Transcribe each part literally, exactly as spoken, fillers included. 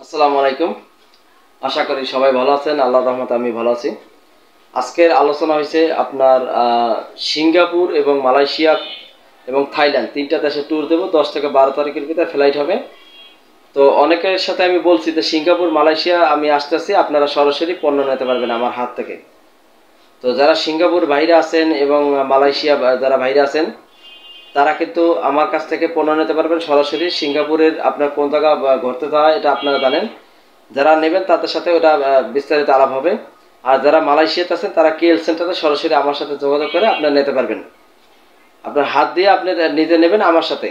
আসসালামু আলাইকুম। আশা করি সবাই ভালো আছেন। আল্লাহর রহমতে আমি ভালো আছি। আজকের আলোচনা হয়েছে আপনার সিঙ্গাপুর এবং মালয়েশিয়া এবং থাইল্যান্ড তিনটা দেশে ট্যুর দেবো। দশ থেকে বারো তারিখের ভিতরে ফ্লাইট হবে। তো অনেকের সাথে আমি বলছি যে সিঙ্গাপুর মালয়েশিয়া আমি আসতেছি, আপনারা সরাসরি পণ্য নিতে পারবেন আমার হাত থেকে। তো যারা সিঙ্গাপুর বাইরে আছেন এবং মালয়েশিয়া যারা বাইরে আছেন তারা কিন্তু আমার কাছ থেকে পণ্য নিতে পারবেন সরাসরি। সিঙ্গাপুরের আপনার কোন জায়গা ঘুরতে যাওয়া এটা আপনারা জানেন, যারা নেবেন তাদের সাথে ওটা বিস্তারিত আলাপ হবে। আর যারা মালয়েশিয়াতে আছেন তারা কেএল সেন্টারে সরাসরি আমার সাথে যোগাযোগ করে আপনারা নিতে পারবেন। আপনার হাত দিয়ে আপনি নিজে নেবেন আমার সাথে।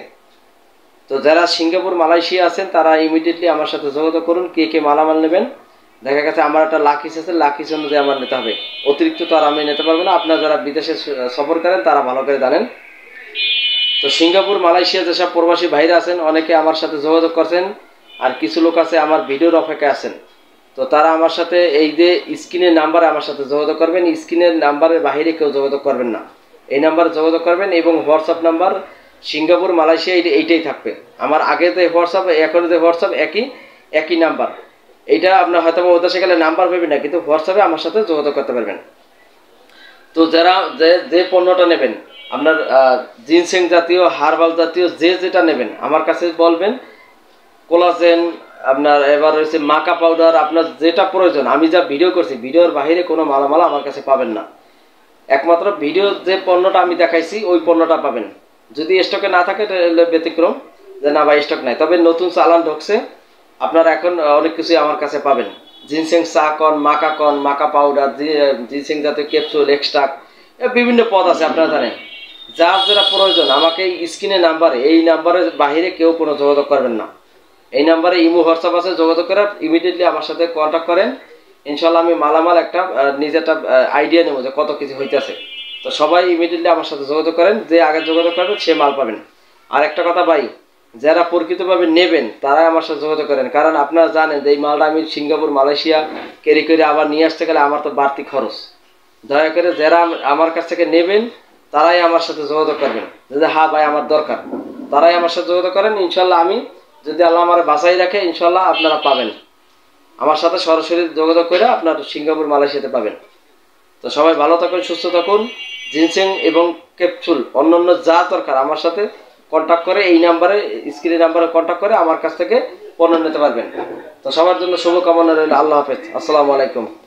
তো যারা সিঙ্গাপুর মালয়েশিয়া আছেন তারা ইমিডিয়েটলি আমার সাথে যোগাযোগ করুন, কে কে মালামাল নেবেন। দেখা গেছে আমার একটা লাকিস আছে, লাকিস অনুযায়ী আমার নিতে হবে, অতিরিক্ত তো আর আমি নিতে পারবো না। আপনারা যারা বিদেশে সফর করেন তারা ভালো করে জানেন। তো সিঙ্গাপুর মালয়েশিয়া যেসব প্রবাসী ভাইরা আছেন অনেকে আমার সাথে যোগাযোগ করছেন, আর কিছু লোক আছে আমার ভিডিওর অপেক্ষায় আছেন। তো তারা আমার সাথে এই যে স্ক্রিনের নাম্বারে আমার সাথে যোগাযোগ করবেন, স্ক্রিনের নাম্বারের বাইরে কেউ যোগাযোগ করবেন না, এই নাম্বারে যোগাযোগ করবেন। এবং হোয়াটসঅ্যাপ নাম্বার সিঙ্গাপুর মালয়েশিয়া এইটাই থাকবে। আমার আগে যে হোয়াটসঅ্যাপ এখন যে হোয়াটসঅ্যাপ একই একই নাম্বার। এইটা আপনার হয়তো ওদেশে গেলে নাম্বার পাবেন না, কিন্তু হোয়াটসঅ্যাপে আমার সাথে যোগাযোগ করতে পারবেন। তো যারা যে যে পণ্যটা নেবেন আপনার জিনসেং জাতীয় হার্বাল জাতীয় যে যেটা নেবেন আমার কাছে বলবেন। কোলাজেন আপনার এবার হচ্ছে মাকা পাউডার, আপনার যেটা প্রয়োজন আমি যা ভিডিও করছি ভিডিওর বাইরে কোনো মালামাল আমার কাছে পাবেন না। একমাত্র ভিডিও যে পণ্যটা আমি দেখাইছি ওই পণ্যটা পাবেন। যদি স্টকে না থাকে এটা ব্যতিক্রম, যে না ভাই স্টক নাই, তবে নতুন চালান ঢুকছে আপনারা এখন অনেক কিছুই আমার কাছে পাবেন। জিনসেং চা কন, মাকা কন, মাকা পাউডার, জিনসেং জাতীয় ক্যাপসুল, এক্সট্রাক্ট, বিভিন্ন পদ আছে আপনারা জানেন। যার যেটা প্রয়োজন আমাকে স্ক্রিনে নাম্বারে, এই নাম্বারের বাহিরে কেউ কোনো যোগাযোগ করবেন না। এই নাম্বারে ইমো হোয়াটসঅ্যাপ আছে, যোগাযোগ করে ইমিডিয়েটলি আমার সাথে কন্ট্যাক্ট করেন। ইনশাল্লাহ আমি মালামাল একটা নিজে একটা আইডিয়া নেবো যে কত কিছু হইতেছে। তো সবাই ইমিডিয়েটলি আমার সাথে যোগাযোগ করেন, যে আগে যোগাযোগ করবেন সে মাল পাবেন। আর একটা কথা ভাই, যারা প্রকৃতভাবে নেবেন তারাই আমার সাথে যোগাযোগ করেন, কারণ আপনারা জানেন যে এই মালটা আমি সিঙ্গাপুর মালয়েশিয়া ক্যারি করে আবার নিয়ে আসতে গেলে আমার তো বাড়তি খরচ। দয়া করে যারা আমার কাছ থেকে নেবেন তারাই আমার সাথে যোগাযোগ করবেন, যে হ্যাঁ ভাই আমার দরকার, তারাই আমার সাথে যোগাযোগ করেন। ইনশাল্লাহ আমি যদি আল্লাহ আমার বাঁচাই রাখে ইনশাল্লাহ আপনারা পাবেন আমার সাথে সরাসরি যোগাযোগ করে আপনার সিঙ্গাপুর মালয়েশিয়াতে পাবেন। তো সবাই ভালো থাকুন, সুস্থ থাকুন। জিনসেং এবং ক্যাপসুল অন্যান্য যা দরকার আমার সাথে কন্ট্যাক্ট করে এই নাম্বারে স্ক্রিনের নাম্বারে কন্ট্যাক্ট করে আমার কাছ থেকে পণ্য নিতে পারবেন। তো সবার জন্য শুভকামনা রইল। আল্লাহ হাফেজ। আসসালামু আলাইকুম।